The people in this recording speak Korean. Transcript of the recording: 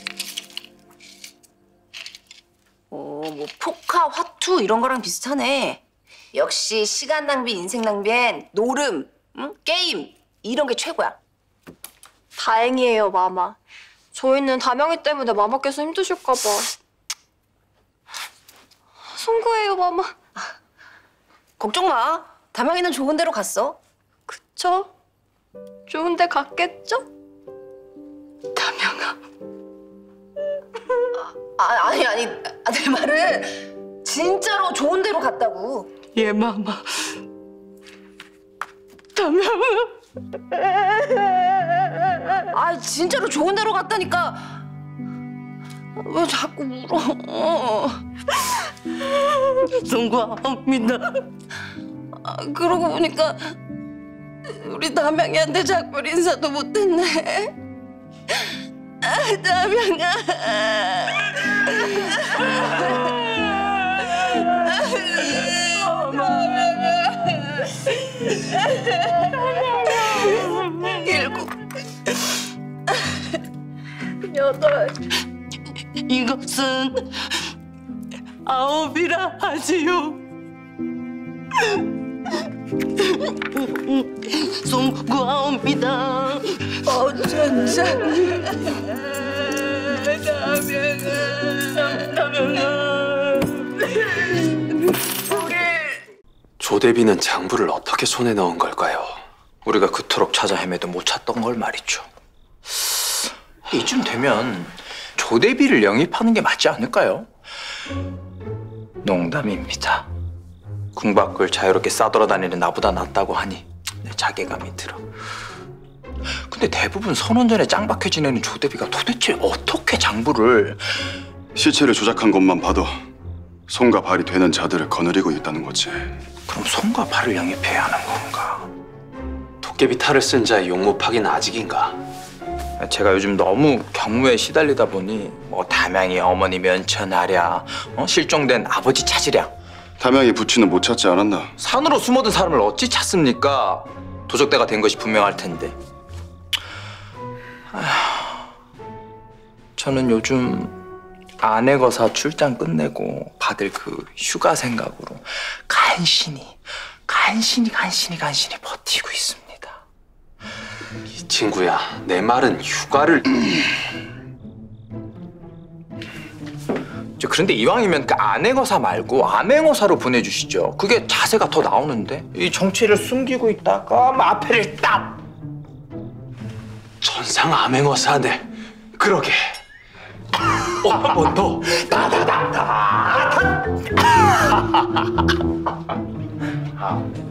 뭐 포카, 화투 이런 거랑 비슷하네. 역시 시간 낭비, 인생 낭비엔 노름, 응? 게임 이런 게 최고야. 다행이에요, 마마. 저희는 다명이 때문에 마마께서 힘드실까 봐. 송구해요, 마마. 걱정 마. 다명이는 좋은 데로 갔어. 그쵸? 좋은 데 갔겠죠? 다명아. 아니, 내 말은 진짜로 좋은 데로 갔다고. 예, 마마. 다명아. 진짜로 좋은 데로 갔다니까. 왜 자꾸 울어? 송구합니다. 그러고 보니까 우리 다명이한테 작별 인사도 못했네. 다명아. 일곱, 여덟. 이것은 아홉이라 하지요. 송구합니다. 어쩐자. 조대비는 장부를 어떻게 손에 넣은 걸까요? 우리가 그토록 찾아 헤매도 못 찾던 걸 말이죠. 이쯤 되면 조대비를 영입하는 게 맞지 않을까요? 농담입니다. 궁밖을 자유롭게 싸돌아다니는 나보다 낫다고 하니 내 자괴감이 들어. 근데 대부분 선원전에 짱박혀 지내는 조대비가 도대체 어떻게 장부를... 시체를 조작한 것만 봐도 손과 발이 되는 자들을 거느리고 있다는 거지. 그럼 손과 발을 영입해야 하는 건가? 도깨비 탈을 쓴 자의 용모파기는 아직인가? 제가 요즘 너무 경무에 시달리다 보니 뭐 담양이 어머니 면천하랴, 실종된 아버지 찾으랴. 담양이 부친은 못 찾지 않았나? 산으로 숨어든 사람을 어찌 찾습니까? 도적대가 된 것이 분명할 텐데. 저는 요즘 아내 거사 출장 끝내고 받을 그 휴가 생각으로 간신히 버티고 있습니다. 이 친구야, 내 말은 휴가를... 그런데 이왕이면 그 아내 거사 말고 암행어사로 보내주시죠. 그게 자세가 더 나오는데 이 정체를 숨기고 있다가 마패를 딱! 전상 암행어사네. 그러게. 한 번 더. 따다다다.